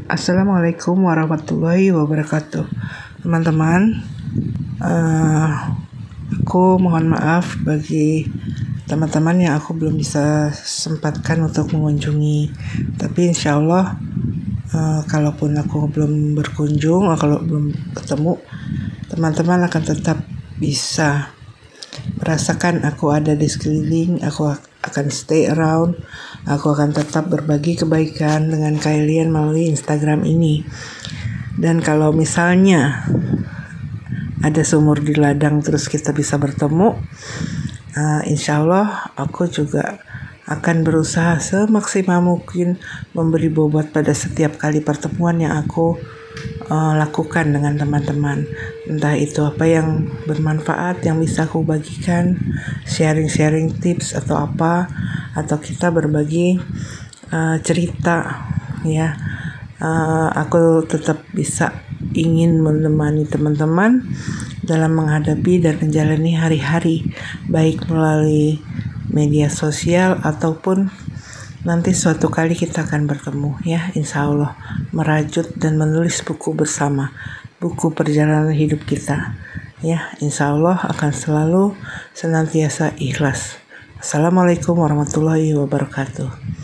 Assalamualaikum warahmatullahi wabarakatuh. Teman-teman, aku mohon maaf bagi teman-teman yang aku belum bisa sempatkan untuk mengunjungi. Tapi insya Allah, kalaupun aku belum berkunjung, kalau belum ketemu, teman-teman akan tetap bisa merasakan aku ada di sekeliling. Aku akan stay around. Aku akan tetap berbagi kebaikan dengan kalian melalui Instagram ini. Dan kalau misalnya ada sumur di ladang terus kita bisa bertemu, insya Allah aku juga akan berusaha semaksimal mungkin memberi bobot pada setiap kali pertemuan yang aku lakukan dengan teman-teman. Entah itu apa yang bermanfaat yang bisa aku bagikan, sharing tips atau apa, atau kita berbagi cerita ya. Aku tetap bisa ingin menemani teman-teman dalam menghadapi dan menjalani hari-hari, baik melalui media sosial ataupun nanti suatu kali kita akan bertemu ya, insya Allah, merajut dan menulis buku bersama, buku perjalanan hidup kita ya, insya Allah akan selalu senantiasa ikhlas. Assalamualaikum warahmatullahi wabarakatuh.